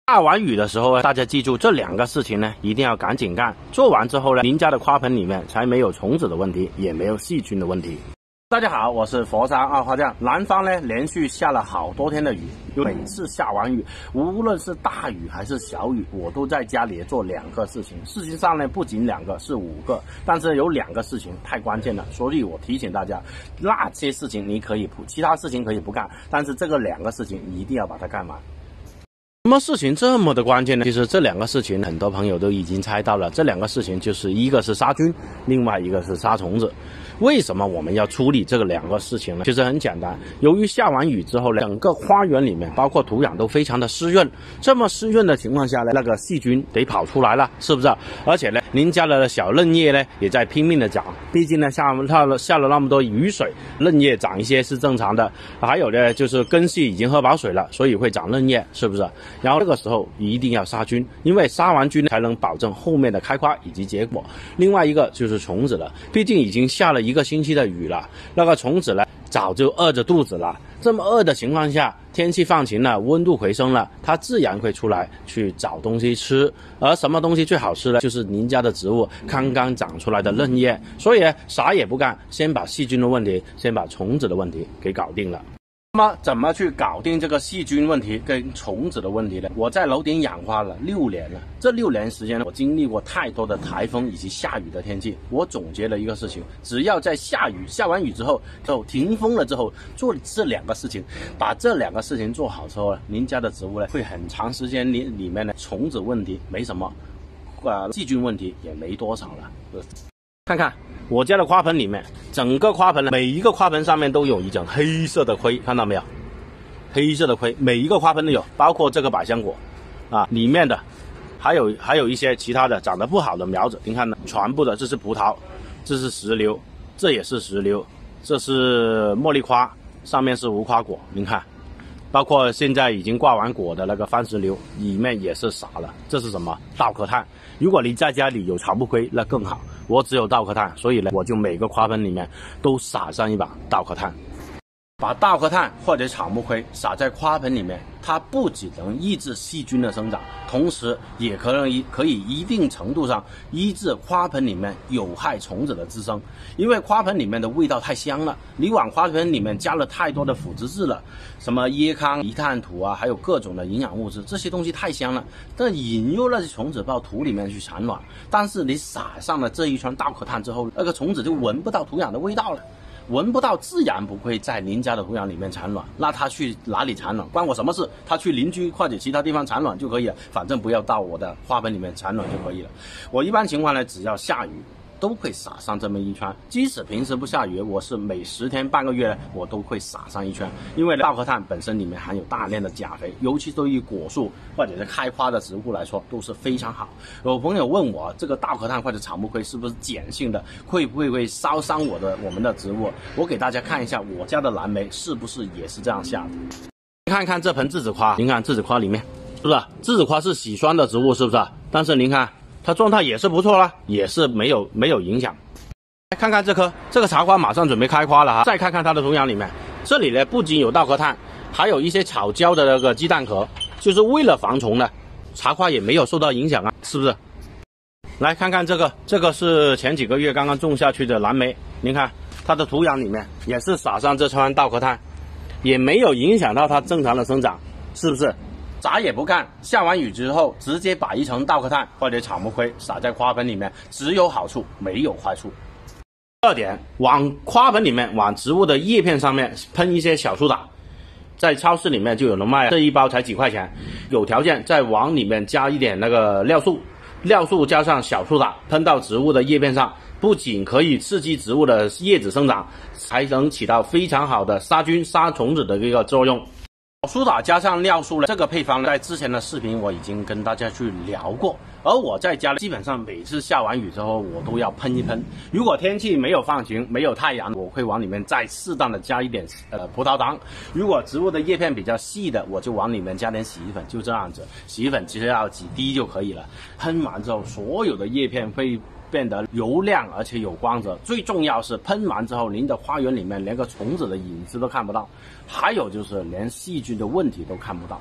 下完雨的时候，大家记住这2个事情呢，一定要赶紧干。做完之后呢，您家的花盆里面才没有虫子的问题，也没有细菌的问题。大家好，我是佛山二花匠。南方呢连续下了好多天的雨，每次下完雨，无论是大雨还是小雨，我都在家里做2个事情。事情上呢不仅2个，是5个，但是有2个事情太关键了，所以我提醒大家，那些事情你可以其他事情可以不干，但是这个2个事情一定要把它干完。什么事情这么的关键呢？其实这2个事情很多朋友都已经猜到了，这2个事情就是一个是杀菌，另外一个是杀虫子。为什么我们要处理这个2个事情呢？其实很简单，由于下完雨之后呢，整个花园里面包括土壤都非常的湿润，这么湿润的情况下呢，那个细菌得跑出来了，是不是？而且呢，您家的小嫩叶呢也在拼命的长，毕竟呢下了那么多雨水，嫩叶长一些是正常的。还有呢，就是根系已经喝饱水了，所以会长嫩叶，是不是？然后这个时候一定要杀菌，因为杀完菌才能保证后面的开花以及结果。另外一个就是虫子了，毕竟已经下了1个星期的雨了，那个虫子呢早就饿着肚子了。这么饿的情况下，天气放晴了，温度回升了，它自然会出来去找东西吃。而什么东西最好吃呢？就是您家的植物刚刚长出来的嫩叶。所以啥也不干，先把细菌的问题，先把虫子的问题给搞定了。那么怎么去搞定这个细菌问题跟虫子的问题呢？我在楼顶养花了6年了，这6年时间呢，我经历过太多的台风以及下雨的天气。我总结了一个事情，只要在下完雨之后停风了之后，做这2个事情，把这2个事情做好之后呢，您家的植物呢会很长时间里面呢虫子问题没什么，细菌问题也没多少了。看看我家的花盆里面，整个花盆呢，每一个花盆上面都有一层黑色的灰，看到没有？黑色的灰，每一个花盆都有，包括这个百香果啊，里面的还有一些其他的长得不好的苗子，你看呢，全部的，这是葡萄，这是石榴，这也是石榴，这是茉莉花，上面是无花果，您看。包括现在已经挂完果的那个番石榴，里面也是傻了。这是什么？稻壳炭。如果你在家里有草木灰，那更好。我只有稻壳炭，所以呢，我就每个花盆里面都撒上一把稻壳炭。把稻壳炭或者草木灰撒在花盆里面，它不仅能抑制细菌的生长，同时也可以一定程度上抑制花盆里面有害虫子的滋生。因为花盆里面的味道太香了，你往花盆里面加了太多的腐殖质了，什么椰糠、泥炭土啊，还有各种的营养物质，这些东西太香了，但引诱那些虫子到土里面去产卵。但是你撒上了这一圈稻壳炭之后，那个虫子就闻不到土壤的味道了。闻不到，自然不会在您家的土壤里面产卵。那它去哪里产卵关我什么事？它去邻居或者其他地方产卵就可以了，反正不要到我的花盆里面产卵就可以了。我一般情况呢，只要下雨都会撒上这么一圈，即使平时不下雨，我是每10天半个月我都会撒上一圈。因为稻壳炭本身里面含有大量的钾肥，尤其对于果树或者是开花的植物来说都是非常好。有朋友问我，这个稻壳炭或者草木灰是不是碱性的，会不会烧伤我们的植物？我给大家看一下我家的蓝莓是不是也是这样下的。看看这盆栀子花，您看栀子花里面是不是？栀子花是喜酸的植物，是不是？但是您看它状态也是不错啦，也是没有影响。来看看这个茶花马上准备开花了哈，再看看它的土壤里面，这里呢不仅有稻壳炭，还有一些草胶的那个鸡蛋壳，就是为了防虫的，茶花也没有受到影响啊，是不是？来看看这个是前几个月刚刚种下去的蓝莓，您看它的土壤里面也是撒上这圈稻壳炭，也没有影响到它正常的生长，是不是？啥也不干，下完雨之后直接把一层稻壳炭或者草木灰撒在花盆里面，只有好处没有坏处。2点，往花盆里面往植物的叶片上面喷一些小苏打，在超市里面就有人卖，这一包才几块钱。有条件再往里面加一点那个尿素加上小苏打，喷到植物的叶片上，不仅可以刺激植物的叶子生长，还能起到非常好的杀菌杀虫子的一个作用。苏打加上尿素呢，这个配方在之前的视频我已经跟大家去聊过，而我在家基本上每次下完雨之后我都要喷一喷。如果天气没有放晴没有太阳，我会往里面再适当的加一点葡萄糖。如果植物的叶片比较细的，我就往里面加点洗衣粉，就这样子。洗衣粉其实要几滴就可以了。喷完之后所有的叶片会变得油亮而且有光泽，最重要是喷完之后您的花园里面连个虫子的影子都看不到，还有就是连细菌的问题都看不到。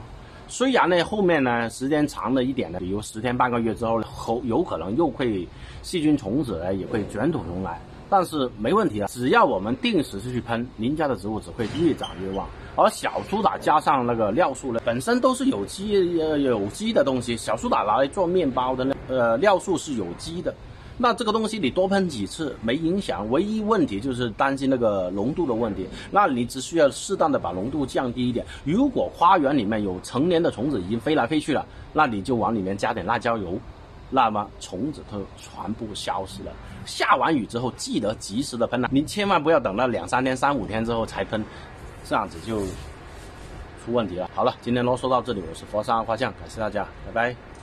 虽然呢后面呢时间长了一点呢，比如10天半个月之后，有可能又会细菌虫子呢也会卷土重来，但是没问题啊，只要我们定时去喷，您家的植物只会越长越旺。而小苏打加上那个尿素呢，本身都是有机的东西，小苏打拿来做面包的尿素是有机的。那这个东西你多喷几次没影响，唯一问题就是担心那个浓度的问题。那你只需要适当的把浓度降低一点。如果花园里面有成年的虫子已经飞来飞去了，那你就往里面加点辣椒油，那么虫子都全部消失了。下完雨之后记得及时的喷了，你千万不要等到2、3天、3、5天之后才喷，这样子就出问题了。好了，今天啰嗦到这里，我是佛山花匠，感谢大家，拜拜。